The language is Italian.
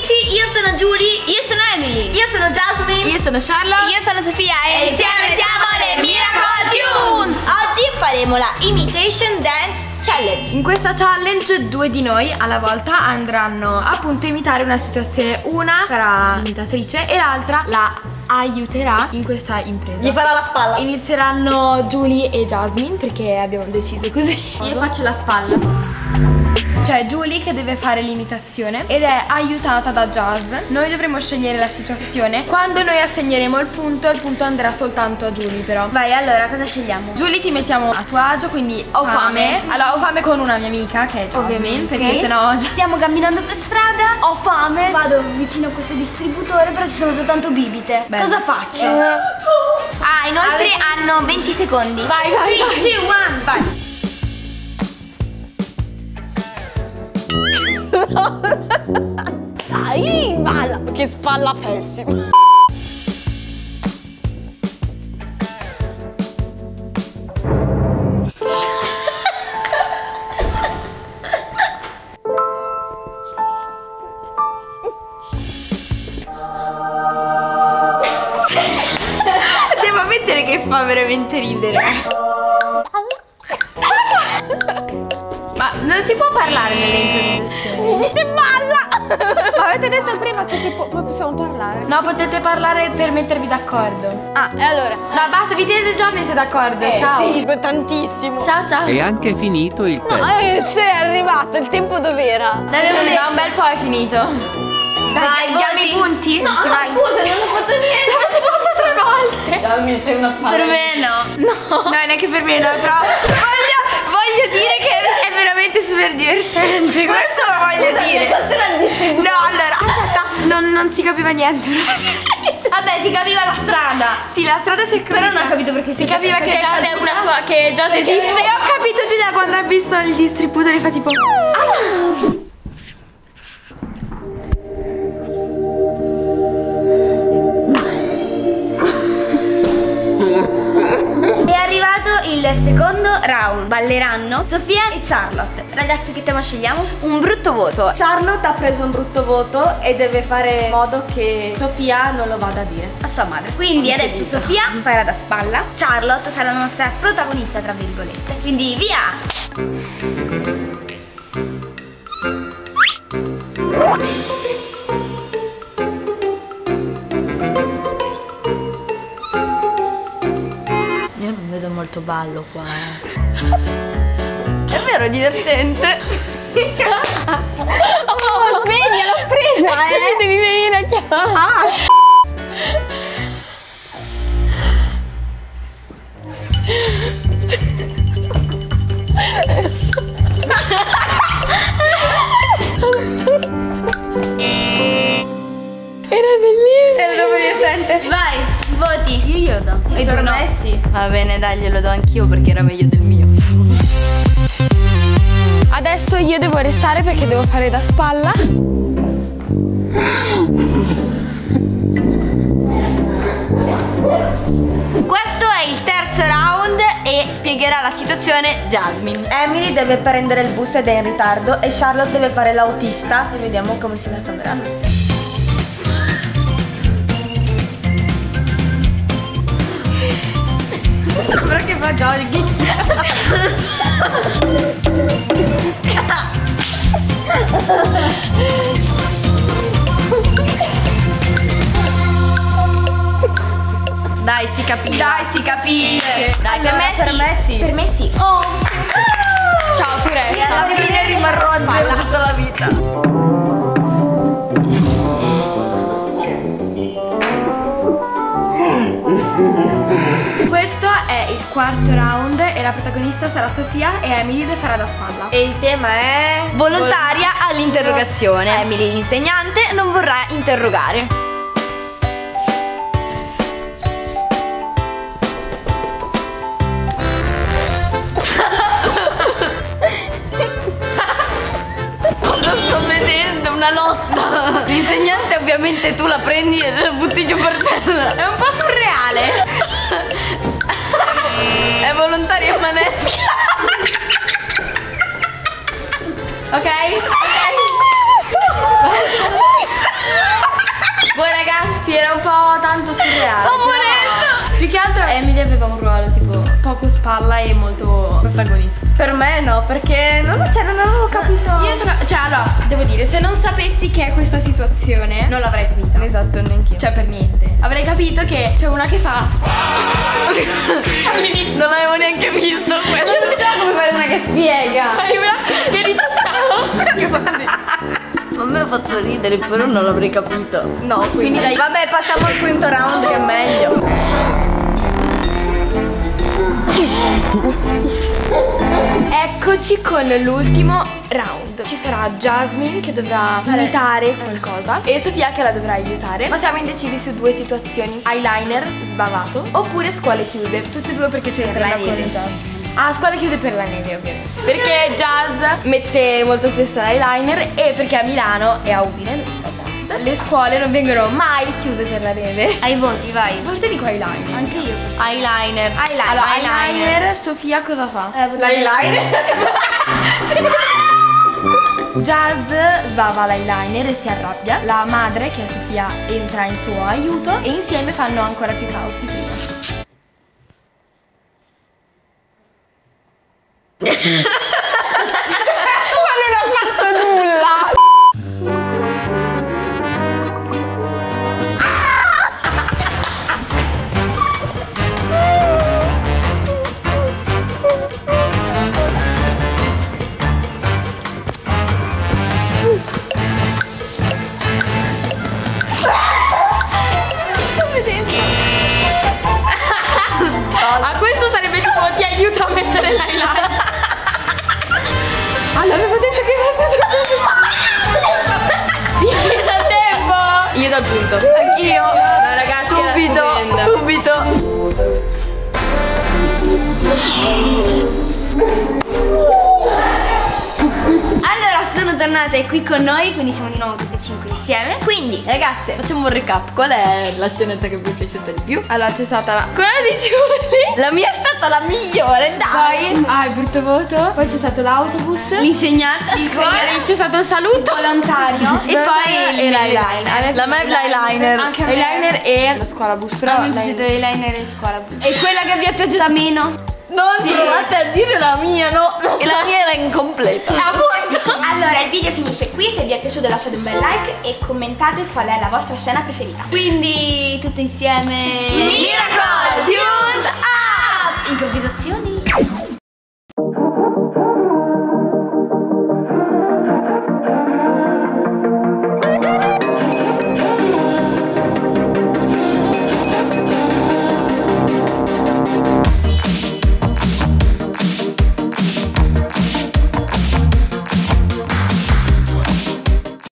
amici, io sono Julie. Io sono Emily. Io sono Jasmine. Io sono Charlotte. Io sono Sofia e insieme siamo le Miracle Tunes. Oggi faremo la Imitation Dance Challenge. In questa challenge due di noi alla volta andranno appunto a imitare una situazione. Una sarà l'imitatrice e l'altra la aiuterà in questa impresa. Gli farà la spalla. Inizieranno Julie e Jasmine perché abbiamo deciso così. Io faccio la spalla. C'è Julie che deve fare l'imitazione ed è aiutata da Jazz. Noi dovremo scegliere la situazione. Quando noi assegneremo il punto andrà soltanto a Julie però. Vai, allora cosa scegliamo? Julie ti mettiamo a tuo agio, quindi ho fame. Allora ho fame con una mia amica che è Jasmine, Ovviamente. perché sennò stiamo camminando per strada, ho fame, vado vicino a questo distributore, però ci sono soltanto bibite. Bello. Cosa faccio? Ah, inoltre hanno 20 secondi. Vai, 3, 2, 1, vai. Dai, balla, che spalla pessima. Devo ammettere che fa veramente ridere. Ma non si può parlare nelle improvvisazioni. Mi dice balla! Ma avete detto prima che possiamo parlare? No, potete parlare per mettervi d'accordo. Ah, e allora? No, basta, vi siete già messi d'accordo. Ciao. Sì, tantissimo. Ciao, ciao. È anche finito il tempo. No, se è arrivato, il tempo dov'era? Da un bel po' è finito. Vai, diamo i punti. No, scusa, non ho fatto niente. L'avete fatto 3 volte. Jasmine, sei una spalla. Per me no. No, neanche per me, no, però voglio dire che è veramente super divertente. Questo lo voglio dire. Questo era il distributore. No, allora, aspetta, non si capiva niente. Vabbè, si capiva la strada. Sì, la strada si è capita. Però non ho capito perché si capiva che già è una sua, che già Perché esiste. avevo- E ho capito Giulia quando ha visto il distributore fa tipo È arrivato il secondo round. Balleranno Sofia e Charlotte. Ragazzi, che tema scegliamo? Un brutto voto. Charlotte ha preso un brutto voto e deve fare in modo che Sofia non lo vada a dire. A sua madre. Quindi adesso Sofia farà da spalla. Charlotte sarà la nostra protagonista, tra virgolette. Quindi via! Io non vedo molto ballo qua. È vero, è divertente. Oh, vedi, l'ho presa, devi venire a chiamare. Era bellissimo. Era troppo divertente. Vai, voti. Io glielo do. E tu no? Sì. Va bene, dai, glielo do anch'io perché era meglio del mio. Adesso io devo restare perché devo fare da spalla. Questo è il terzo round e spiegherà la situazione Jasmine. Emily deve prendere il bus ed è in ritardo e Charlotte deve fare l'autista e vediamo come si metteranno. Sembra che fa jogging. Dai, si capisce. Dai, si capisce. Dai, per me sì. Per me sì. Oh. Ciao, tu resta. Alla fine rimarrò a zero tutta la vita. Questo è il quarto round e la protagonista sarà Sofia e Emily le farà da spalla. E il tema è volontaria all'interrogazione. Emily, l'insegnante, non vorrà interrogare. Lo sto vedendo, una lotta. L'insegnante ovviamente tu la prendi e la butti giù per terra. È un po' surreale. È volontaria manesca. Ok? Ok. Sì, era un po' tanto surreale. Sto morendo! Più che altro Emily aveva un ruolo tipo poco spalla e molto protagonista. Per me no, perché non avevo capito. Cioè, allora, devo dire, se non sapessi che è questa situazione, non l'avrei capita. Esatto, neanch'io. Cioè, per niente. Avrei capito che c'è una che fa. Non l'avevo neanche visto questo. Non so come fare una che spiega. Fai una che dice ciao. Che fa così. A me ha fatto ridere, però non l'avrei capito. No, quindi dai. vabbè, passiamo al quinto round che è meglio. Eccoci con l'ultimo round. Ci sarà Jasmine che dovrà imitare qualcosa e Sofia che la dovrà aiutare. Ma siamo indecisi su due situazioni: eyeliner sbavato oppure scuole chiuse. Tutte e due perché c'entrano la con neve. Jasmine. Ah, scuole chiuse per la neve, ovviamente. Perché Jazz mette molto spesso l'eyeliner e perché a Milano e a Udine, dove sta Jazz, le scuole non vengono mai chiuse per la neve. Ai voti, vai. Forse dico eyeliner. Anche io forse. Eyeliner. Allora, eyeliner, Sofia cosa fa? L'eyeliner. Jazz sbava l'eyeliner e si arrabbia. La madre, che è Sofia, entra in suo aiuto e insieme fanno ancora più caos di prima. A questo sarebbe tipo ti aiuto a mettere l'eyeliner. Allora avevo detto che finito il tempo. Io do il punto. Anch'io. No ragazzi, Subito. Allora, sono tornate qui con noi, quindi siamo di nuovo tutte e 5 insieme. Quindi, ragazze, Facciamo un recap. Qual è la scenetta che vi è piaciuta di più? Allora c'è stata quella di Giulia. La mia è stata la migliore, dai. Poi il brutto voto. Poi c'è stato l'autobus. l'insegnante a scuola, C'è stato il saluto volontario. e poi e l'eyeliner. La me è l'eyeliner. Anche l'eyeliner e la scuola bus. Però a me è piaciuto l'eyeliner in scuola. E quella che vi è piaciuta meno? Non provate a dire la mia, no? E la mia era incompleta. appunto. Allora il video finisce qui, se vi è piaciuto lasciate un bel like e commentate qual è la vostra scena preferita. Quindi, tutte insieme. Miracle Tunes Up! Improvvisazioni.